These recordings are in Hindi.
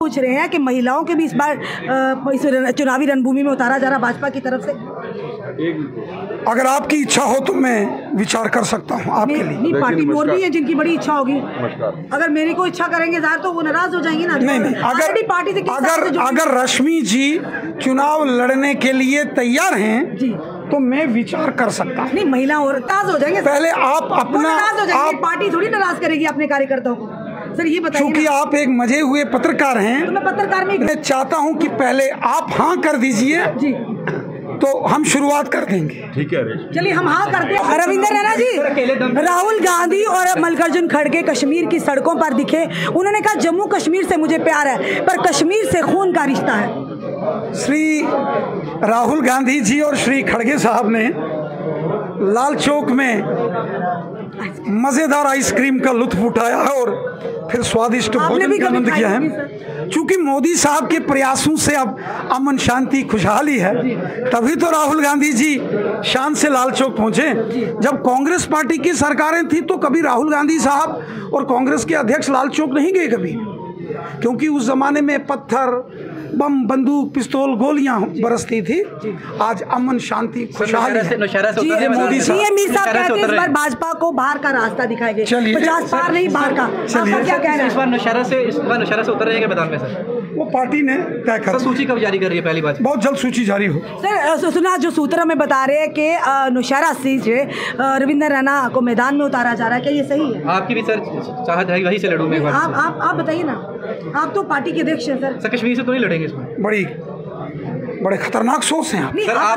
पूछ रहे हैं कि महिलाओं के भी इस बार इस चुनावी रणभूमि में उतारा जा रहा भाजपा की तरफ से। अगर आपकी इच्छा हो तो मैं विचार कर सकता हूं आपके लिए। नहीं, पार्टी में और भी है जिनकी बड़ी इच्छा होगी। अगर मेरी को इच्छा करेंगे ज़ाहिर तो वो नाराज हो जाएंगे ना। नहीं, अगर पार्टी से अगर रश्मि जी चुनाव लड़ने के लिए तैयार हैं जी तो मैं विचार कर सकता हूँ। नहीं, महिला और नाराज हो जाएंगे। पहले आप अपना नाराज हो जाएंगे, पार्टी थोड़ी नाराज करेगी अपने कार्यकर्ताओं को। सर ये बताइए, क्योंकि आप एक मजे हुए पत्रकार हैं तो मैं पत्रकार में मैं चाहता हूं कि पहले आप हाँ कर दीजिए जी तो हम शुरुआत कर देंगे। ठीक है, चलिए हम हाँ करते हैं। रविंद्र रैना जी, राहुल गांधी और मल्लिकार्जुन खड़गे कश्मीर की सड़कों पर दिखे। उन्होंने कहा जम्मू कश्मीर से मुझे प्यार है पर कश्मीर से खून का रिश्ता है। श्री राहुल गांधी जी और श्री खड़गे साहब ने लाल चौक में मजेदार आइसक्रीम का लुत्फ उठाया है और फिर स्वादिष्ट भोजन का आनंद किया है। क्योंकि मोदी साहब के प्रयासों से अब अमन शांति खुशहाली है, तभी तो राहुल गांधी जी शान से लाल चौक पहुंचे। जब कांग्रेस पार्टी की सरकारें थी तो कभी राहुल गांधी साहब और कांग्रेस के अध्यक्ष लाल चौक नहीं गए कभी, क्योंकि उस जमाने में पत्थर बम बंदूक पिस्तौल गोलियां बरसती थी। आज अमन शांति खुशहाली है। मोदी साहब इस बार भाजपा को बाहर का रास्ता दिखाएंगे। 50 पार नहीं बाहर का। आपका क्या कहना है? इस बार नौशहरा से उतर रहे हैं मैदान में सर? वो पार्टी ने तय कर। सूची कब जारी कर रही है? पहली बात बहुत जल्द सूची जारी हो। सर सुना जो सूत्र में बता रहे हैं कि नौशहरा सीट से रविंद्र रैना को मैदान में उतारा जा रहा है, क्या ये सही है? आपकी भी सर चाहत है वहीं से लड़ूंगे। आप बताइए ना, आप तो पार्टी के अध्यक्ष हैं सर। कश्मीर से तो नहीं लड़ेंगे इसमें? बड़े खतरनाक सोच हैं आप। सर आप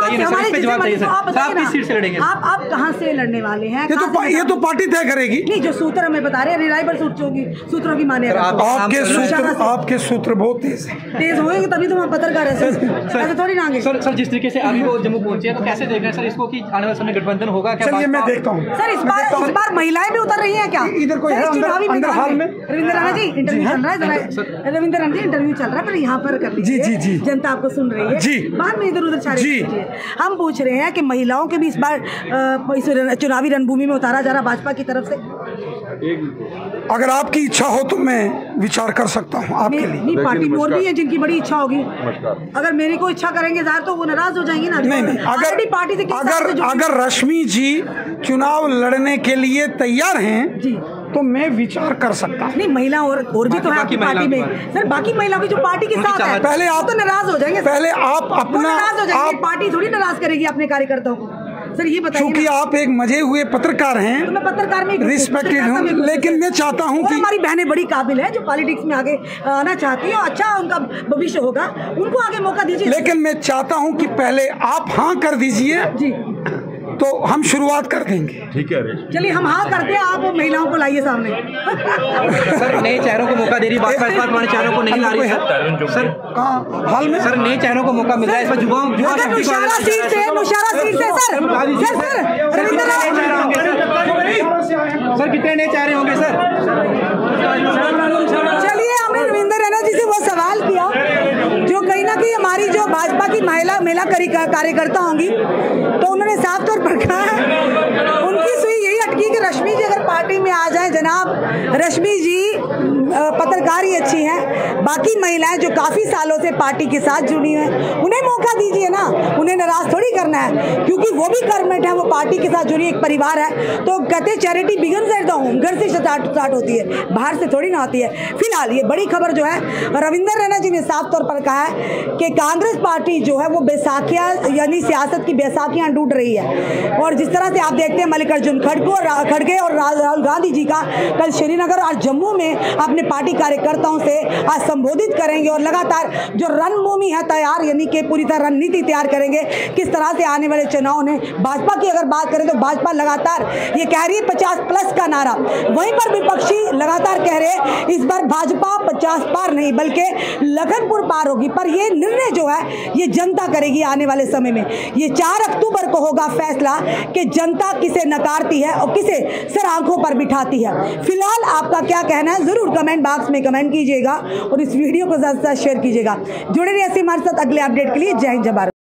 किस सीट से लड़ेंगे? आप कहां से लड़ने वाले हैं? ये तो पार्टी तय करेगी। नहीं, जो सूत्र हमें बता रहे हैं रिलायबल सूत्रों की माने। आपके सूत्र बहुत तेज होंगे तभी तो हम पत्रकार है। ऐसे थोड़ी ना। सर जिस तरीके से अभी वो जम्मू पहुंचे हैं तो कैसे देख रहे हैं सर इसको कि आने वाले समय गठबंधन होगा क्या? चलिए मैं देखता हूँ। सर इस बार महिलाएं भी उतर रही है क्या? इधर कोई है अंदर हाल में? रविंद्र रैना जी इंटरव्यू चल रहा है। रविंद्र रैना जी इंटरव्यू चल रहा है, पर यहाँ पर कर लीजिए। जी, जनता आपको सुन रही है जी। बाद में इधर उधर छाड़े। हम पूछ रहे हैं कि महिलाओं के भी इस बार इस चुनावी रणभूमि में उतारा जा रहा भाजपा की तरफ से। अगर आपकी इच्छा हो तो मैं विचार कर सकता हूँ आपके लिए। नहीं, पार्टी में और भी है जिनकी बड़ी इच्छा होगी। अगर मेरी को इच्छा करेंगे ज़ाहिर तो वो नाराज हो जाएंगे ना। नहीं, अगर रश्मि जी चुनाव लड़ने के लिए तैयार हैं जी तो मैं विचार कर सकता हूँ। नहीं, महिला और भी तो है आपकी पार्टी में। सर बाकी महिलाओं की जो पार्टी के साथ है, पहले आप तो नाराज हो जाएंगे। पहले आप अपना नाराज हो जाएंगे, पार्टी थोड़ी नाराज करेगी अपने कार्यकर्ताओं को। सर ये बताइए, क्योंकि आप एक मजे हुए पत्रकार हैं तो मैं पत्रकार में रिस्पेक्टेड हूँ, लेकिन मैं चाहता हूँ कि हमारी बहनें बड़ी काबिल है जो पॉलिटिक्स में आगे आना चाहती है, अच्छा उनका भविष्य होगा, उनको आगे मौका दीजिए। लेकिन मैं चाहता हूँ कि पहले आप हाँ कर दीजिए जी तो हम शुरुआत कर देंगे। ठीक है, चलिए हम हाँ करते हैं। आप महिलाओं को लाइए सामने। सर नए चेहरों को मौका दे रही भाजपा, इस बार पुराने चेहरों को नहीं ला रही है सर। कहाँ हाल में सर नए चेहरों को मौका मिल रहा है इस बार। नौशहरा सीट से सर कितने नए चेहरे होंगे सर? चलिए हमने रविंद्र रैना जी से वो सवाल किया जो कहीं ना कहीं हमारी जो भाजपा की महिला कार्यकर्ता होंगी, तो उन्होंने साफ तौर पर कहा है उनकी सुई यही अटकी कि रश्मि जी अगर पार्टी में आ जाए। जनाब रश्मि जी पत्रकार ही अच्छी हैं, बाकी महिलाएं जो काफ़ी सालों से पार्टी के साथ जुड़ी हैं उन्हें मौका दीजिए ना, उन्हें नाराज थोड़ी करना है, क्योंकि वो भी कर्मठ है, वो पार्टी के साथ जुड़ी एक परिवार है। तो कहते charity begins at the home, घर से स्टार्ट होती है, बाहर से थोड़ी ना होती है। फिलहाल ये बड़ी खबर जो है रविंद्र रैना जी ने साफ तौर पर कहा है कि कांग्रेस पार्टी जो है वो बैसाखियाँ यानी सियासत की बैसाखियाँ ढूंढ रही है। और जिस तरह से आप देखते हैं मल्लिकार्जुन खड़गे और राहुल गांधी जी का कल श्रीनगर और जम्मू में अपने पार्टी कार्यकर्ताओं से आज संबोधित करेंगे और लगातार जो रणभूमि है तैयार यानी कि पूरी तरह रणनीति तैयार करेंगे किस तरह से आने वाले चुनाव ने। भाजपा की अगर बात करें तो भाजपा लगातार ये कह रही है 50+ का नारा, वहीं पर विपक्षी लगातार कह रहे हैं इस बार भाजपा 50 पार नहीं बल्कि लखनपुर पार होगी। पर ये निर्णय जो है ये जनता करेगी आने वाले समय में। ये 4 अक्टूबर को होगा फैसला कि जनता किसे नकारती है और किसे सर आंखों पर बिठाती है। फिलहाल आपका क्या कहना है जरूर कमेंट बॉक्स में कमेंट कीजिएगा और इस वीडियो को ज़्यादा से ज़्यादा शेयर कीजिएगा। जुड़े रहिए ऐसे हमारे साथ अगले अपडेट के लिए। जय हिंद जय भारत।